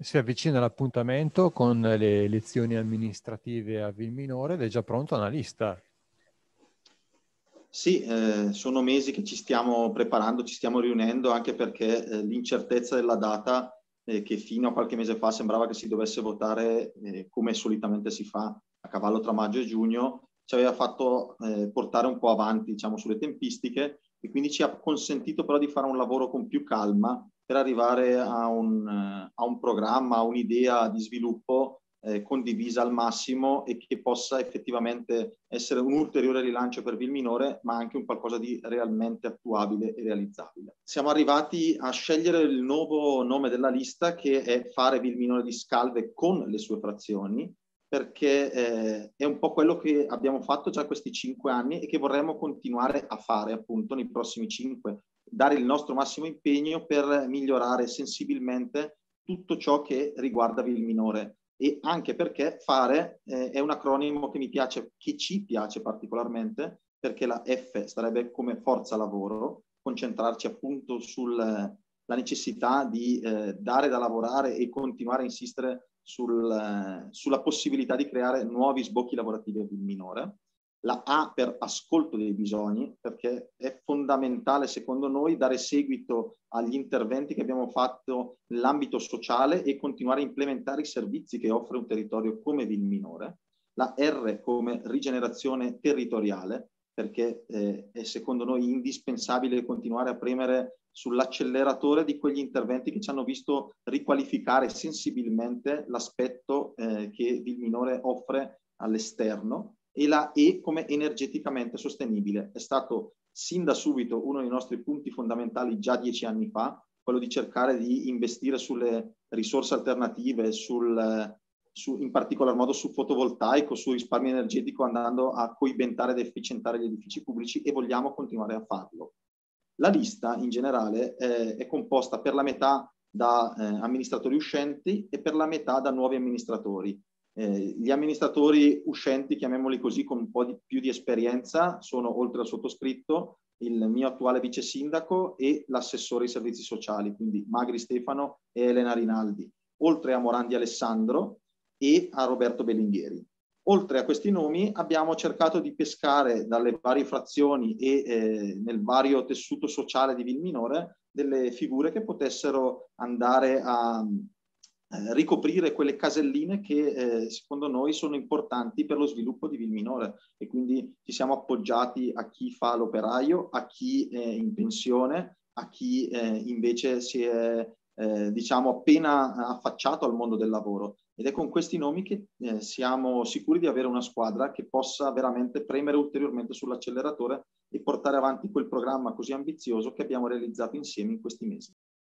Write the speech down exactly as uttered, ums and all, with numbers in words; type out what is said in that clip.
Si avvicina l'appuntamento con le elezioni amministrative a Vilminore ed è già pronta una lista. Sì, eh, sono mesi che ci stiamo preparando, ci stiamo riunendo, anche perché eh, l'incertezza della data, eh, che fino a qualche mese fa sembrava che si dovesse votare eh, come solitamente si fa a cavallo tra maggio e giugno, ci aveva fatto eh, portare un po' avanti, diciamo, sulle tempistiche, e quindi ci ha consentito però di fare un lavoro con più calma per arrivare a un, eh, a un programma, a un'idea di sviluppo Eh, condivisa al massimo e che possa effettivamente essere un ulteriore rilancio per Vilminore, ma anche un qualcosa di realmente attuabile e realizzabile. Siamo arrivati a scegliere il nuovo nome della lista, che è Fare Vilminore di Scalve con le sue frazioni, perché eh, è un po' quello che abbiamo fatto già questi cinque anni e che vorremmo continuare a fare appunto nei prossimi cinque, dare il nostro massimo impegno per migliorare sensibilmente tutto ciò che riguarda Vilminore. E anche perché Fare eh, è un acronimo che mi piace, che ci piace particolarmente, perché la F starebbe come forza lavoro, concentrarci appunto sulla necessità di eh, dare da lavorare e continuare a insistere sul, eh, sulla possibilità di creare nuovi sbocchi lavorativi a Vilminore. La A per ascolto dei bisogni, perché è fondamentale secondo noi dare seguito agli interventi che abbiamo fatto nell'ambito sociale e continuare a implementare i servizi che offre un territorio come Vilminore. La R come rigenerazione territoriale, perché eh, è secondo noi indispensabile continuare a premere sull'acceleratore di quegli interventi che ci hanno visto riqualificare sensibilmente l'aspetto eh, che Vilminore offre all'esterno. E la E come energeticamente sostenibile. È stato sin da subito uno dei nostri punti fondamentali già dieci anni fa, quello di cercare di investire sulle risorse alternative, sul, su, in particolar modo su fotovoltaico, su risparmio energetico, andando a coibentare ed efficientare gli edifici pubblici, e vogliamo continuare a farlo. La lista in generale eh, è composta per la metà da eh, amministratori uscenti e per la metà da nuovi amministratori. Eh, gli amministratori uscenti, chiamiamoli così, con un po' di, più di esperienza, sono, oltre al sottoscritto, il mio attuale vice sindaco e l'assessore ai servizi sociali, quindi Magri Stefano e Elena Rinaldi, oltre a Morandi Alessandro e a Roberto Bellinghieri. Oltre a questi nomi abbiamo cercato di pescare dalle varie frazioni e eh, nel vario tessuto sociale di Vilminore delle figure che potessero andare a Eh, ricoprire quelle caselline che eh, secondo noi sono importanti per lo sviluppo di Vilminore, e quindi ci siamo appoggiati a chi fa l'operaio, a chi è in pensione, a chi eh, invece si è eh, diciamo appena affacciato al mondo del lavoro, ed è con questi nomi che eh, siamo sicuri di avere una squadra che possa veramente premere ulteriormente sull'acceleratore e portare avanti quel programma così ambizioso che abbiamo realizzato insieme in questi mesi.